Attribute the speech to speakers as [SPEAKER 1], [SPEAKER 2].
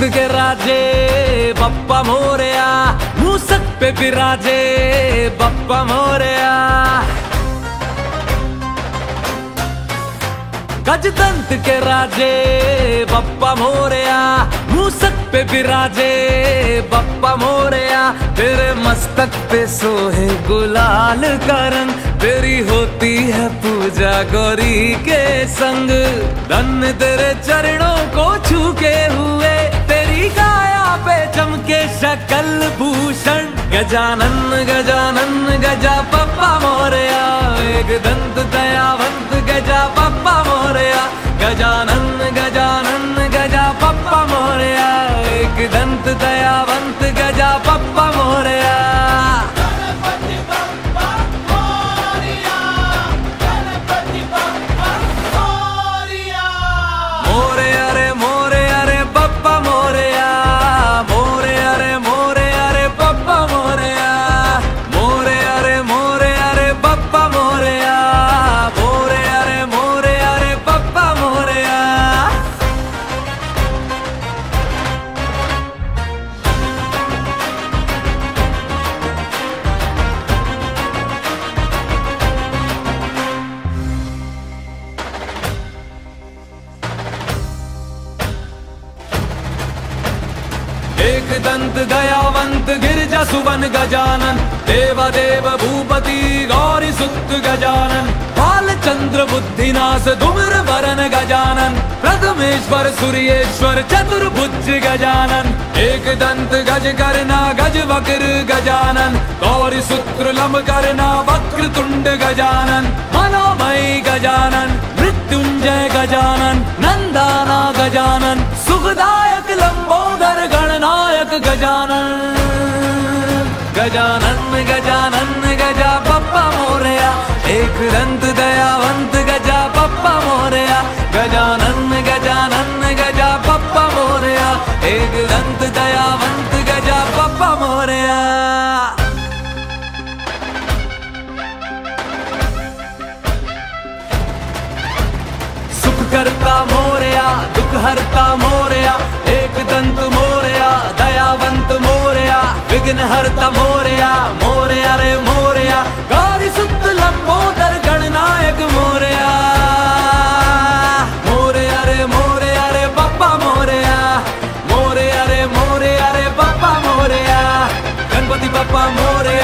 [SPEAKER 1] के राजे बप्पा मोरया, मूसक पे विराजे बप्पा मोरया। गजदंत के राजे बप्पा मोरया, मूसक पे विराजे बप्पा मोरया। तेरे मस्तक पे सोहे गुलाल का रंग, तेरी होती है पूजा गौरी के संग। धन्य तेरे चरणों को छू के हुए, तेरी काया पे चमके शकल भूषण। गजानन गजानन गजा बप्पा मोरया, एक दंत दयावंत गजा बप्पा मोरया। गजानन गजानन गजा बप्पा मोरया, एक दंत दयावंत गजा बप्पा मोरया।
[SPEAKER 2] गणपति बप्पा मोरया, गणपति बप्पा मोरया।
[SPEAKER 1] मोरया रे मोरया रे बप्पा मोरया, मोरया रे मोरया रे बप्पा मोरया। मोरया रे मोरया रे बप्पा मोरया, मोरया रे मोरया रे बप्पा मोरया। एक दंत दयावंत गिरजा सुवन गजानन, देवादेव भूपति गौरी सुत गजानन। बाल चंद्र बुद्धिनाश धूम्र वरन गजानन, प्रथमेश्वर सूर्येश्वर चतुर्भुज गजानन। एक दंत गज करना गज वक्र गजानन, गौरी सूत्र लंब करना वक्र तुंड गजानन। मनोमय गजानन, मृत्युंजय गजानन, नंदाना गजानन, सुखदायक लंबोदर गणनायक गजानन। गजानन गजानन गजा बप्पा मोरया, एक दंत दयावंत गजा बप्पा मोरया। गजानन गजानन गजा बप्पा मोरया, एक दंत दयावंत गजा बप्पा मोरया। सुख करता मोरया, दुख हरता मोरया, एक दंत मोरया, दयावंत मोरया, विघ्न हरता मोरया। मोरया रे मोरया, गौरी सुत लंबोदर गणनायक मोरया। मोरया रे मोरया रे बप्पा मोरया, मोरया रे बप्पा मोरया। गणपति बप्पा मोरया।